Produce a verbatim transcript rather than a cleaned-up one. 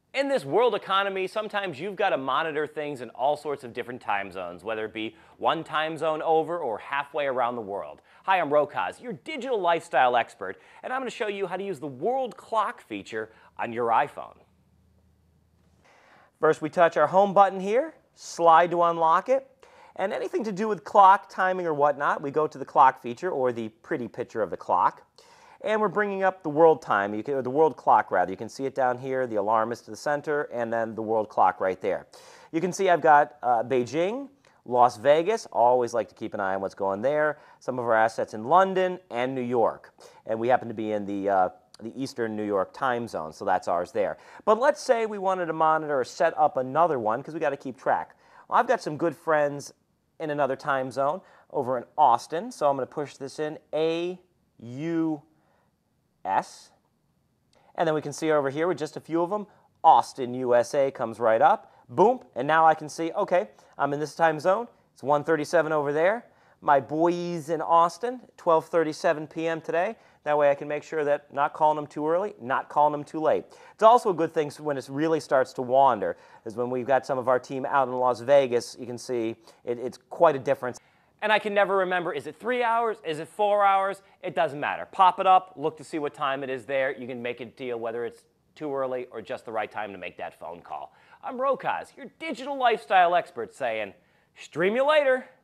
In this world economy, sometimes you've got to monitor things in all sorts of different time zones, whether it be one time zone over or halfway around the world. Hi, I'm Rokosz, your digital lifestyle expert, and I'm going to show you how to use the world clock feature on your iPhone. First, we touch our home button here, slide to unlock it, and anything to do with clock, timing, or whatnot, we go to the clock feature, or the pretty picture of the clock. And we're bringing up the world time, you can, or the world clock rather. You can see it down here, the alarm is to the center, and then the world clock right there. You can see I've got uh, Beijing, Las Vegas, always like to keep an eye on what's going there, some of our assets in London and New York. And we happen to be in the, uh, the Eastern New York time zone, so that's ours there. But let's say we wanted to monitor or set up another one, because we got to keep track. Well, I've got some good friends in another time zone over in Austin, so I'm going to push this in, A U S, and then we can see over here with just a few of them, Austin, U S A comes right up, boom, and now I can see, okay, I'm in this time zone, it's one thirty-seven over there, my boys in Austin, twelve thirty-seven p m today, that way I can make sure that not calling them too early, not calling them too late. It's also a good thing when it really starts to wander, is when we've got some of our team out in Las Vegas, you can see it, it's quite a difference. And I can never remember, is it three hours? Is it four hours? It doesn't matter. Pop it up, look to see what time it is there. You can make a deal whether it's too early or just the right time to make that phone call. I'm Rokosz, your digital lifestyle expert, saying, stream you later.